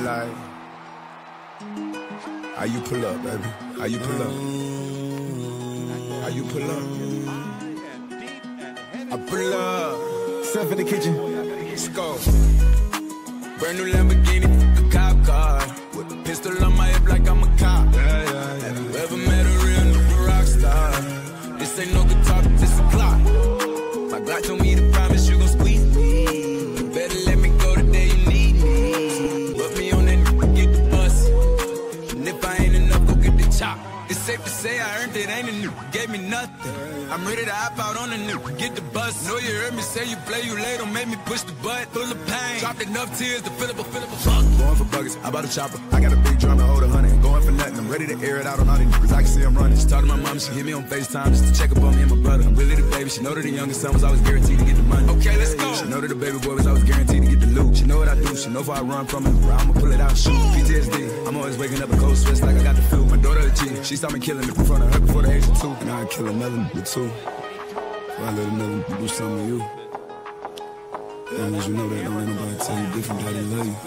like, how you pull up, baby? How you pull up? How you pull up? I pull up. Step in the kitchen. Let's go. Brand new Lamborghini, a cop car. With a pistol on my hip like I'm a cop. Have you ever met a real new rock star? This ain't no guitar, this a clock. My God told me to promise you gon' squeeze me. You better let me go the day you need me. Put me on that, get the bus. And if I ain't enough, go get the chop. It's safe to say I earned it, ain't a new, gave me nothing. I'm ready to hop out on the new, get the bus. Know you heard me say you play, you late, don't make me push the butt. Full of pain, dropped enough tears to fill up a fuck. Going for buggers, I bought a chopper. I got a big drum to hold 100. Going for nothing, I'm ready to air it out on all these niggas. I can see I'm running. She talked to my mom, she hit me on FaceTime just to check up on me and my brother. I'm really the baby, she know that the youngest son was always guaranteed to get the money. Okay, let's go. She know that the baby boy was always guaranteed to get the loot. She know what I do, she know if I run from it, I'ma pull it out, shoot. PTSD, I'm always waking up a cold sweats like I got the flu. My daughter a G, she saw me killing it in front of her before the age of 2. And I'd kill another nigga too. I let another do something to you. As long as you know that, don't let nobody tell you different how they love you.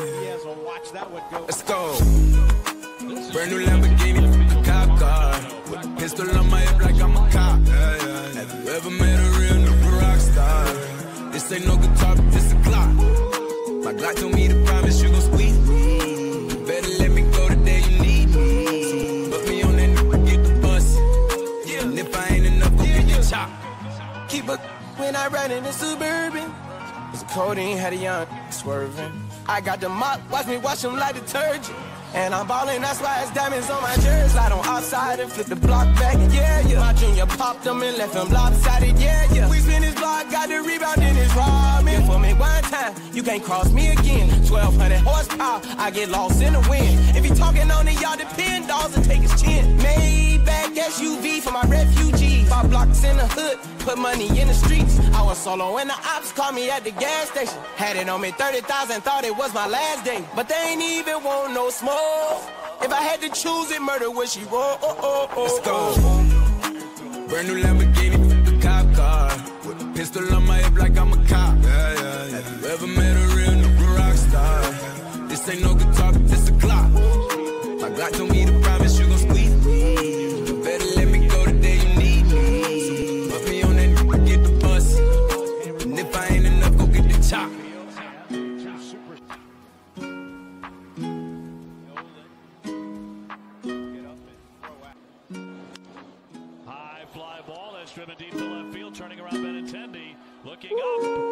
Let's go. Brand new Lamborghini, a cop car. With a pistol on my hip like I'm a cop. Have you ever met a real new rock star? This ain't no guitar, but this a clock. My Glock told me to promise you gon' squeeze me. You better let me go the day you need me. Put me on that, get the bus. And if I ain't enough, go get your chop. Keep a when I ride in the Suburban. It's codeine, had a young swerving. I got the mop, watch me wash them like detergent. And I'm ballin', that's why it's diamonds on my jersey. Slide on outside and flip the block back, and yeah. My junior popped them and left them lopsided, yeah. We spin his block, got the rebound in his robbing. For me one time, you can't cross me again. 1200 horsepower, I get lost in the wind. If he talking on it, y'all depend, dolls and take his chin. Maybach SUV for my refugees. 5 blocks in the hood, put money in the streets. I was solo and the ops called me at the gas station. Had it on me 30,000, thought it was my last day. But they ain't even want no smoke. If I had to choose it, murder would she roll? Let's go. Brand new Lamborghini, a cop car. With a pistol on my hip like I'm a cop. Have you ever met a real new rock star? This ain't no guitar, but this a clock. My Glock told me to promise you gon' squeeze me. You better let me go the day you need me. Put me on that, get the bus. And if I ain't enough, go get the chop. High fly ball that's driven deep to left field, turning around Benintendi, looking up.